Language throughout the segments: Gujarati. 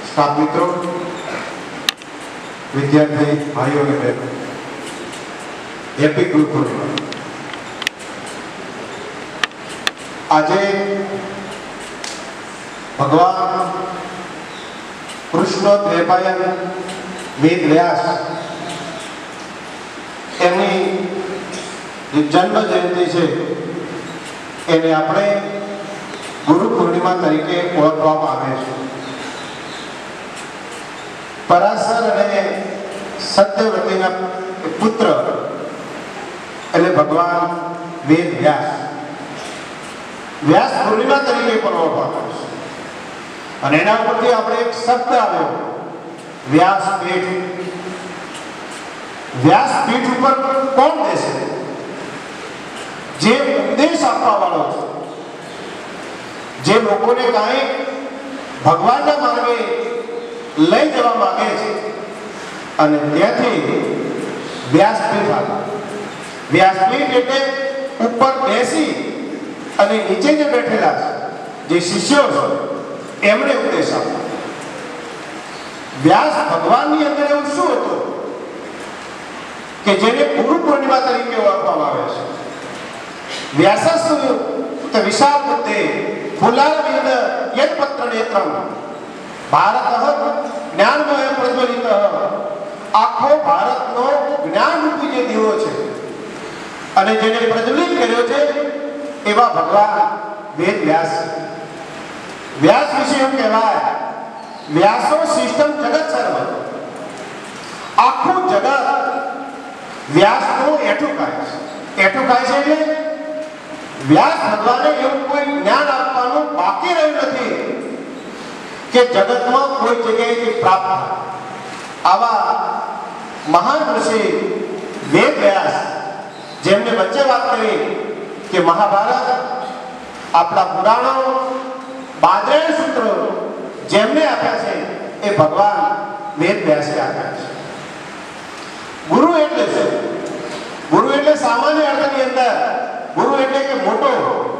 સ્ટાફ મિત્રો, વિદ્યાર્થી ભાઈઓ અને બહેનો, હેપી ગુરુ પૂર્ણિમા. આજે ભગવાન કૃષ્ણ દ્વૈપાયન વેદ વ્યાસ એમની જે જન્મ જયંતિ છે એને આપણે ગુરુ પૂર્ણિમા તરીકે ઓળખવામાં આવે છે. પરાશર અને સત્યવતીના પુત્ર એટલે ભગવાન વેદ વ્યાસ, વ્યાસ પૂર્ણિમા તરીકે પણ ઓળખવામાં આવે છે. અને એના ઉપરથી આપણે એક શબ્દ આવ્યો, વ્યાસપીઠ. વ્યાસપીઠ ઉપર કોણ બેસે? જે ઉપદેશ આપવા વાળો છે, જે લોકોને કાંઈ ભગવાનના માર્ગે લઈ જવા માંગે છે, અને ત્યાંથી વ્યાસપીઠ આવે. વ્યાસપીઠ એટલે ઉપર બેસી અને નીચે જે બેઠેલા છે, જે શિષ્યો છે, એમણે ઉપદેશ આપ્યો. વ્યાસ ભગવાનની અંદર એવું શું હતું કે જેને ગુરુ પૂર્ણિમા તરીકે ઓળખવામાં આવે છે? વ્યાસસ્તુ વિશાળ બુદ્ધે ફુલારવિંદ યત્પત્ર નેત્રમ ભારત જ્ઞાનમય પ્રજ્વલિત. આખો ભારતનો જ્ઞાનરૂપી જે દીવો છે અને જેને પ્રજ્વલિત કર્યો છે એવા ભગવાન વેદ વ્યાસ. વ્યાસ વિશે એમ કહેવાય, વ્યાસો સિસ્ટમ જગત સર્વ. આખું જગત વ્યાસનું એઠું ખાય છે. એઠું ખાય છે એટલે વ્યાસ ભગવાને એવું કોઈ જ્ઞાન આપવાનું બાકી રહ્યું નથી કે જગતમાં કોઈ જગ્યાએથી પ્રાપ્ત થાય. આવા મહાન ઋષિ વેદ વ્યાસ, જેમને વચ્ચે વાત કરી કે મહાભારત, આપણા પુરાણો, બાદરાયણ સૂત્રો જેમને આપ્યા છે એ ભગવાન વેદ વ્યાસે આપ્યા છે. ગુરુ એટલે છે, ગુરુ એટલે સામાન્ય અર્થની અંદર ગુરુ એટલે કે મોટો.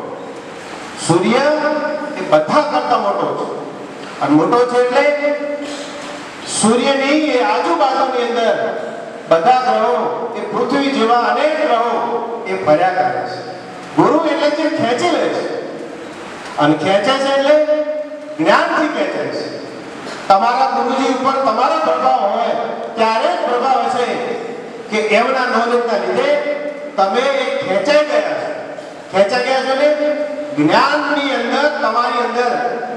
સૂર્ય એ બધા કરતા મોટો છે, અને મોટો છે એટલે સૂર્યની એ આજુબાજુની અંદર બધા ગ્રહો, એ પૃથ્વી જેવા અનેક ગ્રહો એ ફર્યા કરે છે. ગુરુ એટલે જે ખેંચી લે છે, અને ખેંચે છે એટલે જ્ઞાનથી ખેંચે છે. તમારા ગુરુજી ઉપર તમારો પ્રભાવ હોય ત્યારે જ પ્રભાવ હશે કે એમના નોલેજના લીધે તમે ખેંચાઈ ગયા છો. ખેંચાઈ ગયા છો એટલે જ્ઞાનની અંદર તમારી અંદર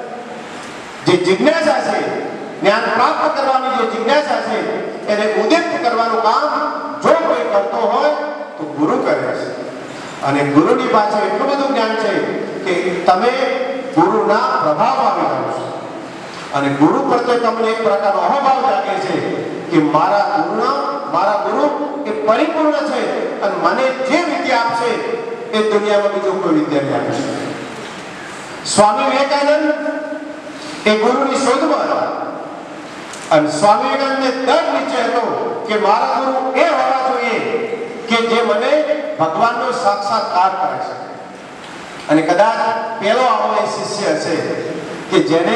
જે જિજ્ઞાસા છે, જ્ઞાન પ્રાપ્ત કરવાની જે જિજ્ઞાસા છે, એને ઉદિત કરવાનું કામ જો કોઈ કરતો હોય તો ગુરુ કરે છે. અને ગુરુની પાછળ એટલું બધું જ્ઞાન છે કે તમે ગુરુના પ્રભાવમાં આવી જાઓ છો. અને ગુરુ પ્રત્યે તમને એક પ્રકારનો અહોભાવ જાગે છે કે મારા ગુરુ એ પરિપૂર્ણ છે અને મને જે વિદ્યા આપશે એ દુનિયામાં બીજો કોઈ વિદ્યા નહીં આપી શકે. સ્વામી વિવેકાનંદ એ ગુરુની શોધમાં હતા, અને સ્વામી વિવેકાનંદને દર નીચે હતો કે મારા ગુરુ એ હોવા જોઈએ કે જે મને ભગવાનનો સાક્ષાત્કાર કરી શકે. અને કદાચ પહેલો આવો એ શિષ્ય હશે કે જેને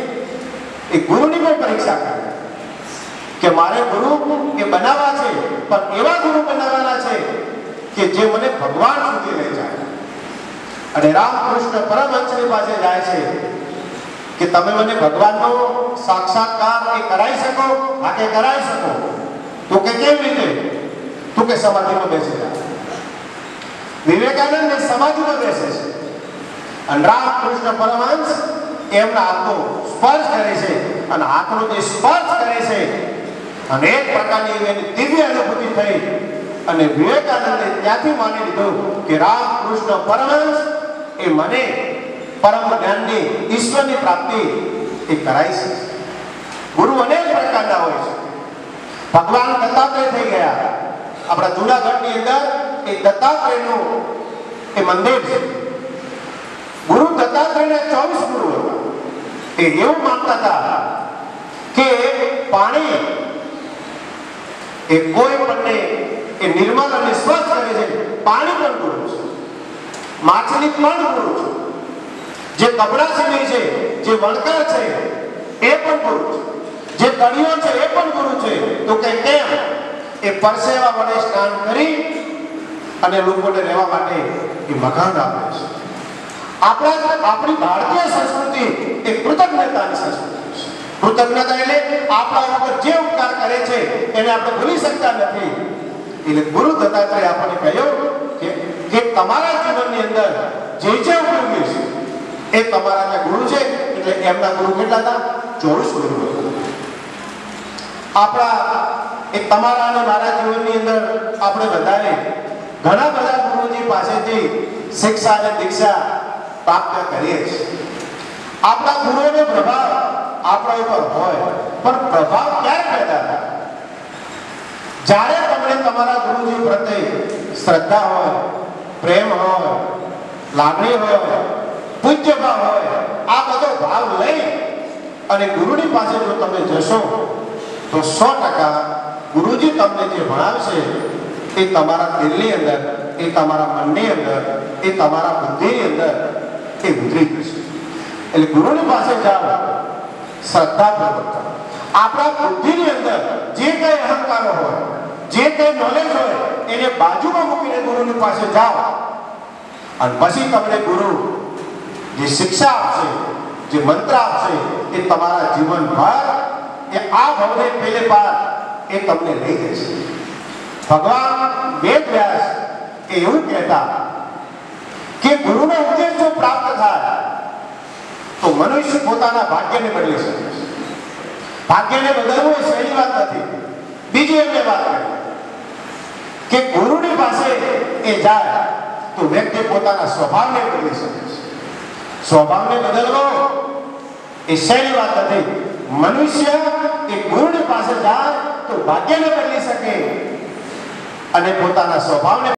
એ ગુરુની પણ પરીક્ષા કરી કે મારે ગુરુ એ બનાવવા છે, પણ એવા ગુરુ બનાવવાના છે કે જે મને ભગવાન સુધી લઈ જાય. અને રામકૃષ્ણ પરમહંસની પાસે જાય છે કે તમે મને ભગવાનનો સાક્ષાત્કાર એ કરાવી શકો? હા કે કરાવી શકો. તો કે કેવી રીતે? તો કે સમાધિમાં બેસી જાય. વિવેકાનંદ સમાધિમાં બેસે છે, અને રામકૃષ્ણ પરમહંસ એમના હાથનો સ્પર્શ કરે છે, અને હાથનો જે સ્પર્શ કરે છે અને એક પ્રકારની એની દિવ્ય અનુભૂતિ થઈ. અને વિવેકાનંદે ત્યાંથી માની લીધું કે રામકૃષ્ણ પરમહંસ એ મને પરમ જ્ઞાનની, ઈશ્વરની પ્રાપ્તિ એ કરાઈ છે. ગુરુ અનેક પ્રકારના હોય છે. ભગવાન દત્તાત્રેય થઈ ગયા. આપણા જૂનાગઢની અંદર એ દત્તાત્રેયનું એ મંદિર છે. ગુરુ દત્તાત્રેયના 24 ગુરુ હતા. એ એવું માનતા હતા કે પાણી એ કોઈ પણને એ નિર્મળ અને સ્વચ્છ કરે છે. પાણી પણ ગુરુ છે, માછલી પણ ગુરુ છે, જે કપડા સીવે છે, જે વણકર છે એ પણ ગુરુ છે. તળિયો છે એ પણ ગુરુ છે. તો કે કેમ? એ પરસેવા વડે સ્નાન કરી અને લોકોને રહેવા માટે એ મકાન આપે છે. આપણી ભારતીય સંસ્કૃતિ એ કૃતજ્ઞતાની સંસ્કૃતિ છે. કૃતજ્ઞતા એટલે આપણા ઉપર જે ઉપકાર કરે છે એને આપણે ભૂલી શકતા નથી. એટલે ગુરુ દત્તાત્રેય આપણને કહ્યું કે તમારા જીવનની અંદર જે ઉપયોગી છે એ તમારા ત્યાં ગુરુ છે. એટલે એમના ગુરુ કેટલા હતા? 24 ગુરુ. તમારા અને મારા જીવનની અંદર આપણે બધાએ ઘણા બધા ગુરુજી પાસેથી શિક્ષા અને દીક્ષા પ્રાપ્ત કરીએ છીએ. આપણા ગુરુનો પ્રભાવ આપણા ઉપર હોય, પણ પ્રભાવ ક્યારે પેદા થાય? જ્યારે તમને તમારા ગુરુજી પ્રત્યે શ્રદ્ધા હોય, પ્રેમ હોય, લાગણી હોય, પૂજ્ય ભાવ હોય, આ બધો ભાવ લઈ અને ગુરુની પાસે જો તમે જશો તો 100% ગુરુજી તમને જે ભણાવશે એ તમારા દિલની અંદર, એ તમારા મનની અંદર, એ તમારા બુદ્ધિની અંદર એ ઉતરી જશે. એટલે ગુરુની પાસે જાઓ શ્રદ્ધાપૂર્વક. આપણા બુદ્ધિની અંદર જે કંઈ અહંકારો હોય, જે કંઈ નોલેજ હોય એને બાજુમાં મૂકીને ગુરુની પાસે જાઓ અને પછી તમને ગુરુ જે શિક્ષા આપશે, જે મંત્ર આપશે એ તમારા જીવનભર એ આ ભવને પેલે પાર એ તમને લઈ જશે. ભગવાન વેદવ્યાસ એવું કહેતા કે ગુરુનો ઉપદેશ જો પ્રાપ્ત થાય તો મનુષ્ય પોતાના ભાગ્યને બદલી શકે છે. ભાગ્યને બદલવું એ સહેલી વાત નથી. બીજી એમને વાત કરી કે ગુરુની પાસે એ જાય તો વ્યક્તિ પોતાના સ્વભાવને બદલી શકે છે. સ્વભાવને બદલવો એ સહેલી વાત નથી. મનુષ્ય એ ગુરુની પાસે જાય તો ભાગ્યને બદલી શકે અને પોતાના સ્વભાવને